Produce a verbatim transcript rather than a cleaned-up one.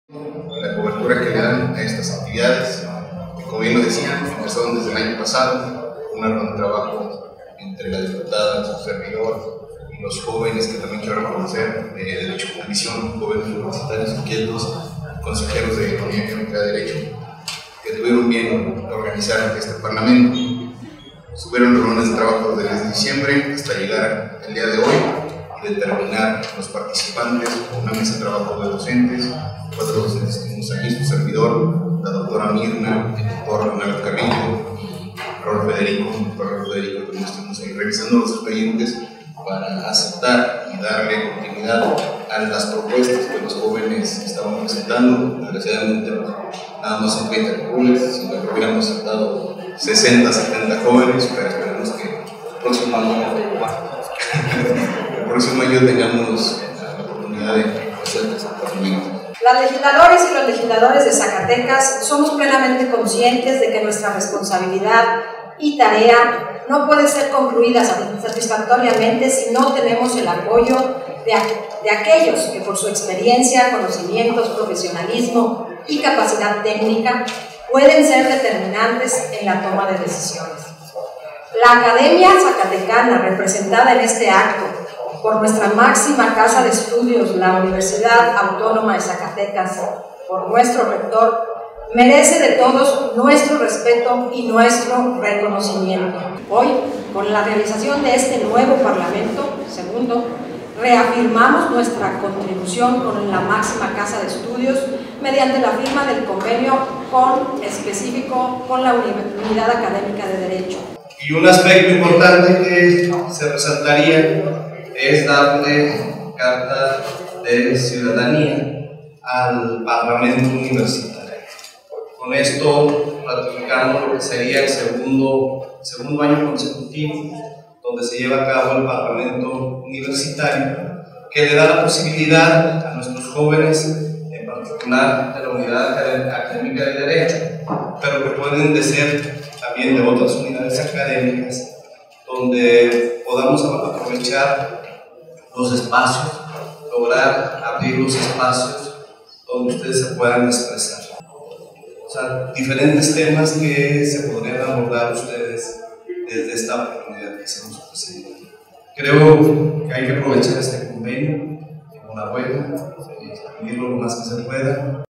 La cobertura que le dan a estas actividades, como bien lo decía, empezaron desde el año pasado, un ardua trabajo entre la diputada, su servidor y los jóvenes que también quiero reconocer de Derecho y Comisión, jóvenes universitarios, aquí los consejeros de Economía Económica de Derecho, que tuvieron bien organizar este Parlamento. Subieron reuniones de trabajo desde diciembre hasta llegar el día de hoy y determinar los participantes con una mesa de trabajo de docentes, cuatro docentes que tenemos aquí, su servidor, la doctora Mirna, el doctor Ronaldo Carrillo y Raúl Federico, el doctor Raúl Federico, que estamos ahí revisando los expedientes para aceptar y darle continuidad a las propuestas que los jóvenes estaban presentando. Desgraciadamente, nada más son treinta curules, si lo hubiéramos aceptado sesenta, setenta jóvenes, pero esperemos que el próximo año, el próximo año tengamos la oportunidad de hacer este departamento. Las legisladoras y los legisladores de Zacatecas somos plenamente conscientes de que nuestra responsabilidad y tarea no puede ser concluida satisfactoriamente si no tenemos el apoyo de, de aquellos que por su experiencia, conocimientos, profesionalismo y capacidad técnica pueden ser determinantes en la toma de decisiones. La Academia Zacatecana, representada en este acto por nuestra máxima casa de estudios, la Universidad Autónoma de Zacatecas, por nuestro rector, merece de todos nuestro respeto y nuestro reconocimiento. Hoy, con la realización de este nuevo Parlamento, segundo, reafirmamos nuestra contribución con la máxima casa de estudios mediante la firma del convenio con, específico con la Unidad Académica de Derecho. Y un aspecto importante que se resaltaría es darle carta de ciudadanía al Parlamento Universitario. Con esto ratificamos lo que sería el segundo, segundo año consecutivo donde se lleva a cabo el Parlamento Universitario, que le da la posibilidad a nuestros jóvenes, en particular de la Unidad Académica de Derecho, pero que pueden de ser también de otras unidades académicas, donde podamos aprovechar los espacios, lograr abrir los espacios donde ustedes se puedan expresar. O sea, diferentes temas que se podrían abordar ustedes desde esta oportunidad que se nos presenta. Creo que hay que aprovechar este convenio, enhorabuena, vivirlo lo más que se pueda.